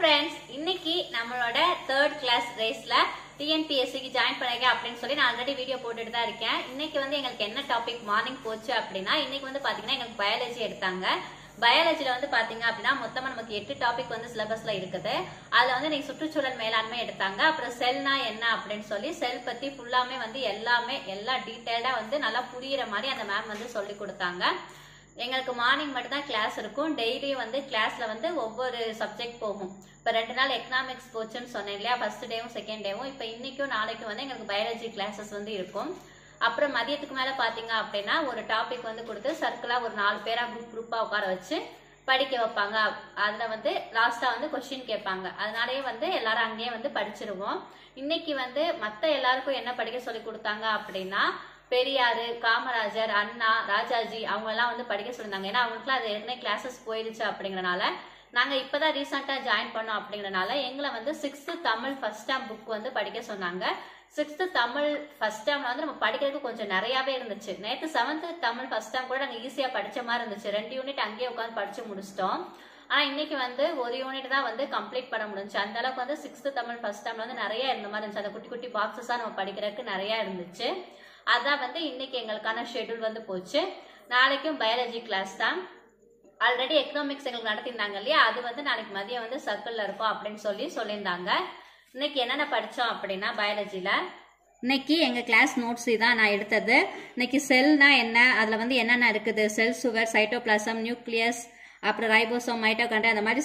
friends, இன்னைக்கு நம்மளோட 3rd class raceல TNPSC க்கு ஜாயின் பண்ணுங்க அப்படினு சொல்லி நான் ஆல்ரெடி வீடியோ போட்டுட்டு தான் இருக்கேன். இன்னைக்கு வந்து எங்களுக்கு என்ன டாபிக் மார்னிங் போச்சு அப்படினா இன்னைக்கு வந்து பாத்தீங்கன்னா எங்களுக்கு பயாலஜி எடுத்தாங்க. பயாலஜில வந்து பாத்தீங்க அப்படினா மொத்தமா நமக்கு 8 டாபிக் வந்து சிலபஸ்ல இருக்குது. அதுல வந்து நீங்க சுற்றுச்சூழல் மேலாண்மை எடுத்தாங்க. அப்புறம் செல்னா என்ன அப்படினு சொல்லி செல் பத்தி ஃபுல்லாமே வந்து எல்லா டீடைலா வந்து நல்லா புரியுற மாதிரி அந்த மேம் வந்து சொல்லி கொடுத்தாங்க. எங்களுக்கு மார்னிங் மட்டும் தான் கிளாஸ் இருக்கும். டெய்லி வந்து கிளாஸ்ல வந்து ஒவ்வொரு சப்ஜெக்ட் போகும். இப்போ 2 நாள் எக்கனாமிக்ஸ் போச்சுன்னு சொன்னேன் இல்லையா, ஃபர்ஸ்ட் டேவும் செகண்ட் டேவும். இப்போ இன்னைக்கும் நாளைக்கும் வந்து எங்களுக்கு பயாலஜி கிளாஸஸ் வந்து இருக்கும். அப்புறம் மதியத்துக்கு மேல பாத்தீங்க அப்படின்னா ஒரு டாபிக் வந்து கொடுத்து சர்க்கிளா ஒரு 4 பேரா குரூப்பா உட்கார வச்சு படிக்க வைப்பாங்க. அதுல வந்து லாஸ்டா வந்து கொஸ்டின் கேட்பாங்க. அதனாலயே வந்து எல்லாரும் அங்கேயே வந்து படிச்சிருவோம். இன்னைக்கு வந்து மத்த எல்லாருக்கும் என்ன படிக்க சொல்லி கொடுத்தாங்க அப்படின்னா பெரியாரு, காமராஜர், அண்ணா, ராஜாஜி அவங்க எல்லாம் வந்து படிக்க சொல்லியிருந்தாங்க. ஏன்னா அவங்களுக்குலாம் அது ஏற்கனவே கிளாஸஸ் போயிடுச்சு அப்படிங்கறனால நாங்க இப்பதான் ரீசெண்டா ஜாயின் பண்ணோம் அப்படிங்கறனால எங்களை வந்து 6th Tamil first term book வந்து படிக்க சொன்னாங்க. 6th தமிழ் ஃபர்ஸ்ட் டேர்ம்ல வந்து நம்ம படிக்கிறதுக்கு கொஞ்சம் நிறையவே இருந்துச்சு. நேற்று 7th தமிழ் ஃபர்ஸ்ட் டேர்ம் கூட நாங்க ஈஸியா படிச்ச மாதிரி இருந்துச்சு. 2 யூனிட் அங்கேயே உட்காந்து படிச்சு முடிச்சிட்டோம். ஆனா இன்னைக்கு வந்து ஒரு யூனிட் தான் வந்து கம்ப்ளீட் பண்ண முடிஞ்சு. அந்த அளவுக்கு வந்து 6th தமிழ் ஃபர்ஸ்ட் டேர்ம்ல வந்து நிறைய இருந்த மாதிரி இருந்துச்சு. அந்த குட்டி குட்டி பாக்ஸஸா நம்ம படிக்கிறதுக்கு நிறைய இருந்துச்சு. அதான் வந்து இன்னைக்கு எங்களுக்கான ஷெட்யூல் வந்து போச்சு. நாளைக்கும் பயாலஜி கிளாஸ் தான். ஆல்ரெடி எக்கனாமிக்ஸ் எங்களுக்கு நடத்திருந்தாங்க இல்லையா, அது வந்து நாளைக்கு மதியம் வந்து சர்க்கிள்ல இருக்கும் அப்படின்னு சொல்லியிருந்தாங்க. இன்னைக்கு என்னென்ன படிச்சோம் அப்படின்னா பயாலஜில இன்னைக்கு எங்க கிளாஸ் நோட்ஸ் தான் நான் எடுத்தது. இன்னைக்கு செல்னா என்ன, அதுல வந்து என்னென்ன இருக்குது, செல் சுவர், சைட்டோபிளாசம், நியூக்ளியஸ், அப்புறம் ரைபோசோம், மைட்டோகாண்ட்ரியா, அந்த மாதிரி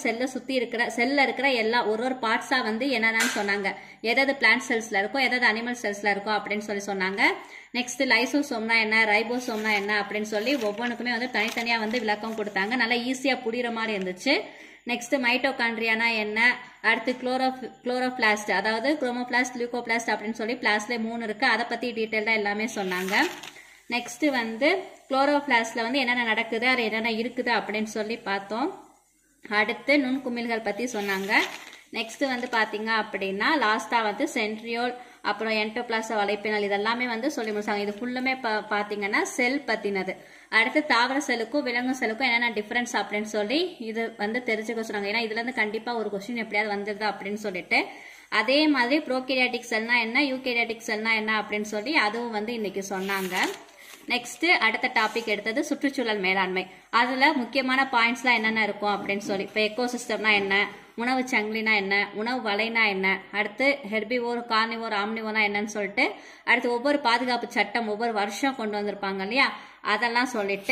செல்ல இருக்கிற எல்லா ஒரு பார்ட்ஸா வந்து என்னென்னு சொன்னாங்க. எதாவது பிளான்ட் செல்ஸ்ல இருக்கும், எதாவது அனிமல் செல்ஸ்ல இருக்கும் அப்படின்னு சொன்னாங்க. நெக்ஸ்ட் லைசோசோம்னா என்ன, ரைபோசோம்னா என்ன அப்படின்னு சொல்லி ஒவ்வொன்றுக்குமே வந்து தனித்தனியா வந்து விளக்கம் கொடுத்தாங்க. நல்லா ஈஸியா புரியுற மாதிரி இருந்துச்சு. நெக்ஸ்ட் மைட்டோகாண்ட்ரியானா என்ன, அடுத்து குளோரோபிளாஸ்ட், அதாவது குரோமோபிளாஸ்ட், லியூகோபிளாஸ்ட் அப்படின்னு சொல்லி பிளாஸ்ட்ல 3 இருக்கு. அதை பத்தி டீட்டெயில்டா எல்லாமே சொன்னாங்க. நெக்ஸ்ட் வந்து குளோரோபிளாஸ்ட்ல வந்து என்னென்ன நடக்குது, அது என்னென்ன இருக்குது அப்படின்னு சொல்லி பார்த்தோம். அடுத்து நுண்குமிழ்கள் பத்தி சொன்னாங்க. நெக்ஸ்ட் வந்து பாத்தீங்க அப்படின்னா லாஸ்டா வந்து சென்ட்ரியோல், அப்புறம் என்டோபிளாச வலைப்பினல், இதெல்லாமே வந்து சொல்லி முடிச்சாங்க. இது ஃபுல்லுமே பாத்தீங்கன்னா செல் பத்தினது. அடுத்து தாவர செல்லுக்கும் விலங்கு செல்லுக்கும் என்னென்ன டிஃபரன்ஸ் அப்படின்னு சொல்லி இது வந்து தெரிஞ்சுக்க சொன்னாங்க. ஏன்னா இதுல இருந்து கண்டிப்பா ஒரு கொஸ்டின் எப்படியாவது வந்துருது அப்படின்னு சொல்லிட்டு. அதே மாதிரி ப்ரோகேரியாட்டிக் செல்னா என்ன, யூகேரியாட்டிக் செல்னா என்ன அப்படின்னு சொல்லி அதுவும் வந்து இன்னைக்கு சொன்னாங்க. நெக்ஸ்ட் அடுத்த டாபிக் எடுத்தது சுற்றுச்சூழல் மேலாண்மை. அதுல முக்கியமான பாயிண்ட்ஸ்லாம் என்னென்ன இருக்கும் அப்படின்னு சொல்லி, இப்போ எக்கோசிஸ்டம்னா என்ன, உணவு சங்கிலினா என்ன, உணவு வலைனா என்ன, அடுத்து ஹெர்பிவோர், கார்னிவோர், ஆம்னிவோர்னா என்னன்னு சொல்லிட்டு அடுத்து ஒவ்வொரு பாதுகாப்பு சட்டம் ஒவ்வொரு வருஷம் கொண்டு வந்திருப்பாங்க இல்லையா, அதெல்லாம் சொல்லிட்டு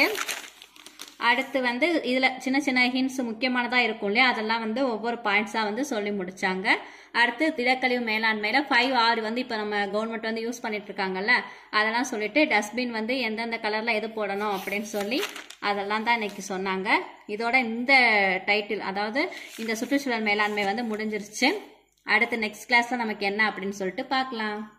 அடுத்து வந்து இதுல சின்ன சின்ன ஹிண்ட்ஸ் முக்கியமானதா இருக்கும் இல்லையா, அதெல்லாம் வந்து ஒவ்வொரு பாயிண்ட்ஸா வந்து சொல்லி முடிச்சாங்க. அடுத்து திடக்கழிவு மேலாண்மையில 5R வந்து இப்ப நம்ம கவர்மெண்ட் வந்து யூஸ் பண்ணிட்டு இருக்காங்கல்ல, அதெல்லாம் சொல்லிட்டு டஸ்ட்பின் வந்து எந்தெந்த கலர்ல எது போடணும் அப்படின்னு சொல்லி அதெல்லாம் தான் இன்னைக்கு சொன்னாங்க. இதோட இந்த டைட்டில், அதாவது இந்த சுற்றுச்சூழல் மேலாண்மை வந்து முடிஞ்சிருச்சு. அடுத்து நெக்ஸ்ட் கிளாஸ்ல நமக்கு என்ன அப்படின்னு சொல்லிட்டு பார்க்கலாம்.